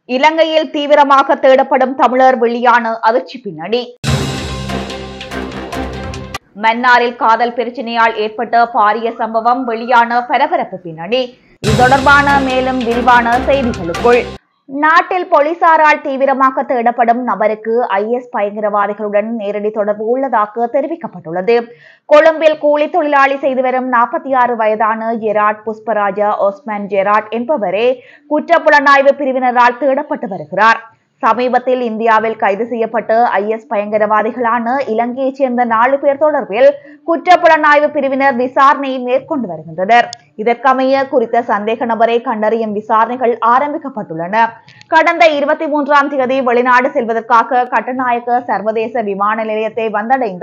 இலங்கையில் தீவிரமாக தேடப்படும் தமிழர் வெளியான அதிர்ச்சி பின்னணி. மன்னாரில் காதல் பிரச்சனையால் ஏற்பட்ட பாரிய சம்பவம் வெளியான பரபரப்பு பின்னணி. இது தொடர்பான மேலும் விரிவான செய்திகளுக்குள். நாட்டில் போலீசாரால் தீவிரமாக தேடப்படும் நபருக்கு IS பயங்கரவாதிகளுடன் நேரடி தொடர்பு உள்ளதாக தெரிவிக்கப்பட்டுள்ளது. கொழும்பில் கூலி தொழிலாளி செய்து வரும் 46 வயதான ஜெராட் புஷ்பராஜா ஒஸ்மான் ஜெராட் என்பவரே குற்றப்புலனாய்வு பிரிவினரால் தேடப்பட்டு வருகிறார். சமீபத்தில் இந்தியாவில் கைது செய்யப்பட்ட IS பயங்கரவாதிகளான இலங்கையைச் சேர்ந்த 4 பேர் தொடர்பில் குற்றப்புலனாய்வு பிரிவினர் விசாரணையை மேற்கொண்டு வருகின்றனர். இதற்கமைய குறித்த சந்தேக நபரை கண்டறியும் விசாரணைகள் ஆரம்பிக்கப்பட்டுள்ளன. கடந்த 23ஆம் தேதி வெளிநாடு செல்வதற்காக கட்டநாயக்க சர்வதேச விமான நிலையத்தை வந்தடைந்த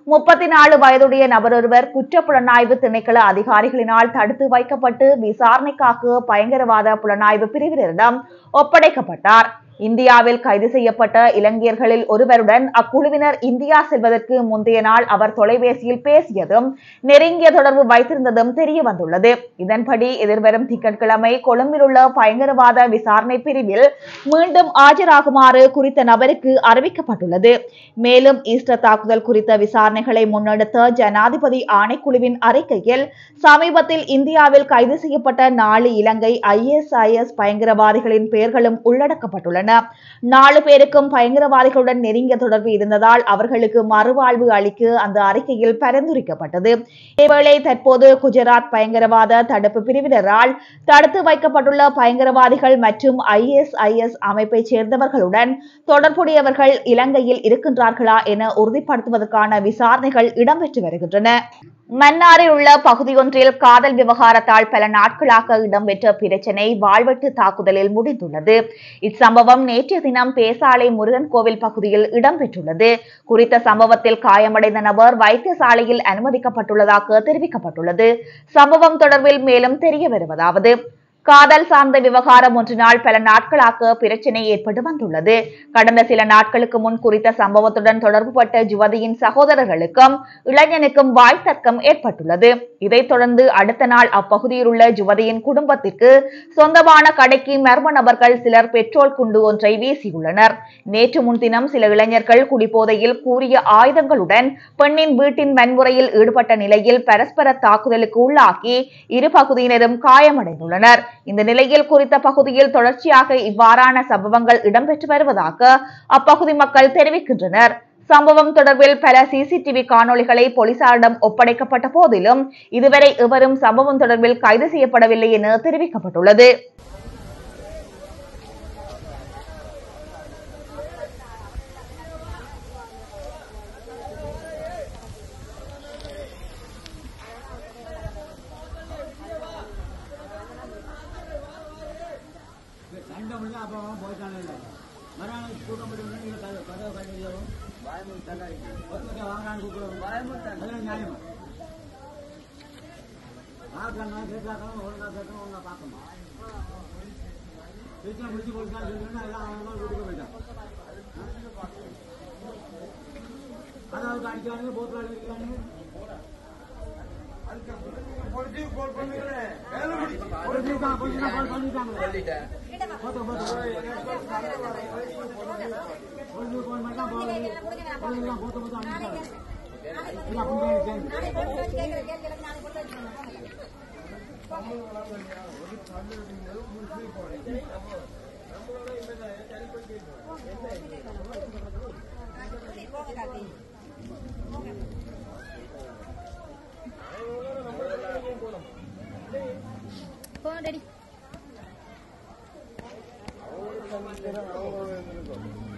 34 வயதுடைய நபரொருவர் குற்றப்புலனாய்வு திணைக்கள அதிகாரிகளினால் தடுத்து வைக்கப்பட்டு விசாரணைக்காக பயங்கரவாத புலனாய்வு பிரிவினரிடம் ஒப்படைக்கப்பட்டார். இந்தியாவில் கைது செய்யப்பட்ட இலங்கையர்களில் ஒருவருடன் அக்குழுவினர் இந்தியா செல்வதற்கு முந்தைய நாள் அவர் தொலைபேசியில் பேசியதும் நெருங்கிய தொடர்பு வைத்திருந்ததும் தெரிய வந்துள்ளது. இதன்படி எதிர்வரும் திங்கட்கிழமை கொழும்பில் உள்ள பயங்கரவாத விசாரணை பிரிவில் மீண்டும் ஆஜராகுமாறு குறித்த நபருக்கு அறிவிக்கப்பட்டுள்ளது. மேலும் ஈஸ்டர் தாக்குதல் குறித்த விசாரணைகளை முன்னெடுத்த ஜனாதிபதி ஆணைக்குழுவின் அறிக்கையில் சமீபத்தில் இந்தியாவில் கைது செய்யப்பட்ட 4 இலங்கை ISIS பயங்கரவாதிகளின் பெயர்களும் உள்ளடக்கப்பட்டுள்ளன. 4 பேருக்கும் பயங்கரவாதிகளுடன் நெருங்கிய தொடர்பு இருந்ததால் அவர்களுக்கு மறுவாழ்வு அளிக்க அந்த அறிக்கையில் பரிந்துரைக்கப்பட்டது. இதேவேளை தற்போது குஜராத் பயங்கரவாத தடுப்பு பிரிவினரால் தடுத்து வைக்கப்பட்டுள்ள பயங்கரவாதிகள் மற்றும் ISIS அமைப்பை சேர்ந்தவர்களுடன் தொடர்புடையவர்கள் இலங்கையில் இருக்கின்றார்களா என உறுதிப்படுத்துவதற்கான விசாரணைகள் இடம்பெற்று வருகின்றன. மன்னாரில் உள்ள பகுதியொன்றில் காதல் விவகாரத்தால் பல நாட்களாக இடம்பெற்ற பிரச்சினை வாழ்வெட்டு தாக்குதலில் முடிந்துள்ளது. இச்சம்பவம் நேற்றைய தினம் பேசாலை முருகன் கோவில் பகுதியில் இடம்பெற்றுள்ளது. குறித்த சம்பவத்தில் காயமடைந்த நபர் வைத்தியசாலையில் அனுமதிக்கப்பட்டுள்ளதாக தெரிவிக்கப்பட்டுள்ளது. சம்பவம் தொடர்பில் மேலும் தெரிய வருவதாவது: காதல் சார்ந்த விவகாரம் ஒன்றினால் பல நாட்களாக பிரச்சினை ஏற்பட்டு வந்துள்ளது. கடந்த சில நாட்களுக்கு முன் குறித்த சம்பவத்துடன் தொடர்புபட்ட யுவதியின் சகோதரர்களுக்கும் இளைஞனுக்கும் வாய் தர்க்கம் ஏற்பட்டுள்ளது. இதைத் தொடர்ந்து அடுத்த நாள் அப்பகுதியில் உள்ள யுவதியின் குடும்பத்திற்கு சொந்தமான கடைக்கு மர்ம நபர்கள் சிலர் பெட்ரோல் குண்டு ஒன்றை வீசியுள்ளனர். நேற்று முன்தினம் சில இளைஞர்கள் குடிபோதையில் கூறிய ஆயுதங்களுடன் பெண்ணின் வீட்டின் வன்முறையில் ஈடுபட்ட நிலையில் பரஸ்பர தாக்குதலுக்கு உள்ளாகி இரு பகுதியினரும் காயமடைந்துள்ளனர். இந்த நிலையில் குறித்த பகுதியில் தொடர்ச்சியாக இவ்வாறான சம்பவங்கள் இடம்பெற்று வருவதாக அப்பகுதி மக்கள் தெரிவிக்கின்றனர். சம்பவம் தொடர்பில் பல CCTV காணொளிகளை போலீசாரிடம் ஒப்படைக்கப்பட்ட போதிலும் இதுவரை எவரும் சம்பவம் தொடர்பில் கைது செய்யப்படவில்லை என தெரிவிக்கப்பட்டுள்ளது. Ready.